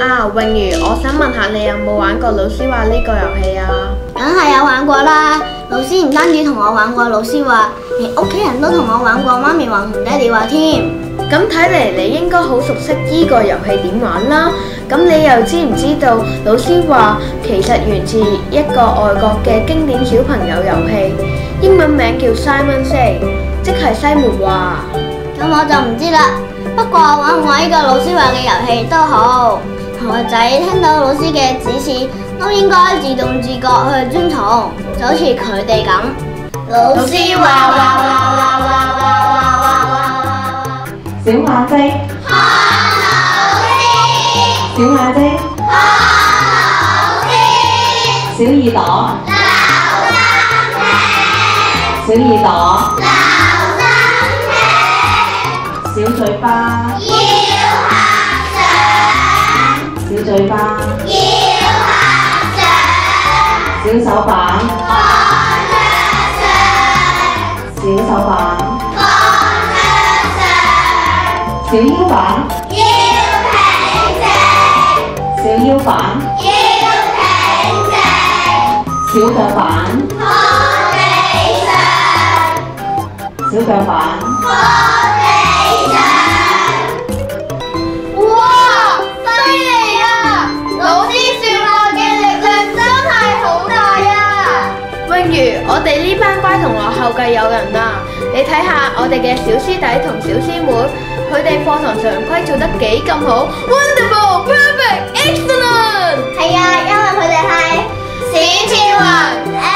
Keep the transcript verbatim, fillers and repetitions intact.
啊，詠如，我想問下你有冇玩過老師話呢個遊戲啊？ 梗係有玩過啦，老師唔單止同我玩過，老師話連屋企人都同我玩過，媽咪話同爹哋話添。 咁睇嚟你應該好熟悉呢個遊戲點玩啦。咁你又知唔知道老師話其實源自一個外國嘅經典小朋友遊戲，英文名叫 Simon Says， 即係西門話。 咁我就唔知啦。不過玩唔玩呢個老師話嘅遊戲都好，同學仔聽到老師嘅指示都應該自動自覺去遵從，就好似佢哋咁。老師話話話話話話話話， 小眼睛， 看老師， 小眼睛， 看老師， 小耳朵， 留心聽， 小耳朵， 留心聽， 小嘴巴， 要合上， 小嘴巴， 要合上， 小手板， 放向上， 小手板， 放向上， 小腰板， 要挺直， 小腰板， 要挺直， 小腳板， 放地上， 小腳板， 放地上。哇！犀利啊！老師說話嘅力量真係好大啊！ 詠如，我哋呢班乖同學後繼有人啊！你睇下我哋嘅小師弟同小師妹，佢哋課堂常規做得幾咁好 ，Wonderful, Perfect, Excellent！ 係啊，因為佢哋係小超人